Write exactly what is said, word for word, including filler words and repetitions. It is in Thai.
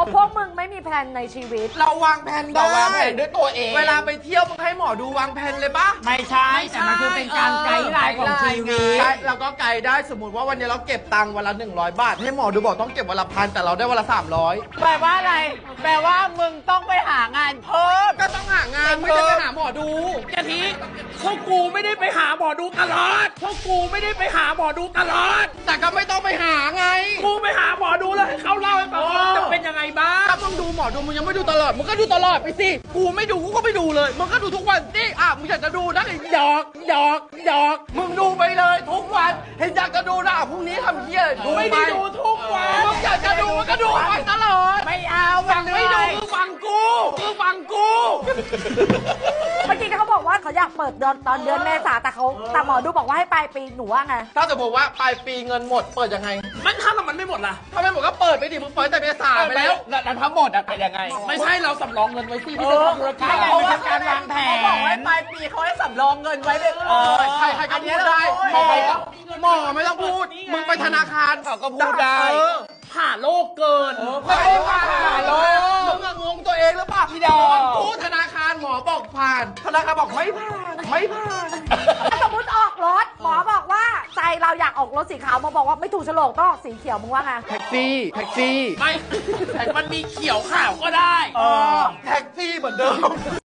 ว่าพวกมึงไม่มีแผนในชีวิตเราวางแผนได้เราวางแผนด้วยตัวเองเวลาไปเที่ยวมึงให้หมอดูวางแผนเลยปะไม่ใช่แต่มันคือเป็นการไกด์ไลน์ของชีวิตแล้วก็ไกด์ได้สมมติว่าวันนี้เราเก็บตังค์วันละหนึ่งร้อยบาทให้หมอดูบอกต้องเก็บวันละพันแต่เราได้วันละสามร้อยแปลว่าอะไรแปลว่ามึงต้องไปหางานเพิ่มก็ต้องหางานไม่ได้ไปหาหมอดูกะทิพวกกูไม่ได้ไปหาหมอดูตลอดพวกกูไม่ได้ไปหาหมอดูตลอดแต่ก็ไม่ต้องไปหาไงกูไปหาหมอดูแล้วให้เขาเล่าให้ฟังว่าจะเป็นยังไงบ้างถ้ามึงดูหมอดูมึงยังไม่ดูตลอดมึงก็ดูตลอดไปสิกูไม่ดูกูก็ไม่ดูเลยมึงก็ดูทุกวันสิอ่ะมึงอยากจะดูนะหยอกหยอกหยอกมึงดูไปเลยทุกวันเห็นอยากจะดูนะพรุ่งนี้ทำเหี้ยดูไม่ได้ดูทุกวันมึงอยากจะดูมึงก็ดูไปตลอดไม่เอาฟังไม่ดูคือฟังกูคือฟังกูเมื่อกี้เขาบอกว่าเขาอยากเปิดเดือนตอนเดือนเมษาแต่เขาแต่หมอดูบอกว่าให้ปลายปีหนูว่าไงถ้าสมมติว่าปลายปีเงินหมดเปิดยังไงมันถ้ามันไม่หมดล่ะถ้าไม่หมดก็เปิดไปดิมึงเปิดแต่เมษาไปแล้วแล้วทั้งหมดอะเป็นยังไงไม่ใช่เราสำรองเงินไว้ที่ที่จะทำธุรกิจเพราะว่าการวางแผนเขาบอกว่าปลายปีเขาให้สำรองเงินไว้เลยใครใครก็พูดได้หมอหมอไม่ต้องพูดมึงไปธนาคารเขาก็พูดได้ผ่าโลกเกินไม่ได้ผ่าโลกมึงงงตัวเองหรือเปล่าพี่ดาวพูดธนาคารหมอบอกผ่านธนาคารบอกไม่ผ่านไม่ผ่านสมมติออกรถหมอบอกว่าใจเราอยากออกรถสีขาวมาบอกว่าไม่ถูกโฉลกต้องออกสีเขียวมึงว่าไงแท็กซี่แท็กซี่ไม่แต่มันมีเขียวขาวก็ได้แท็กซี่เหมือนเดิม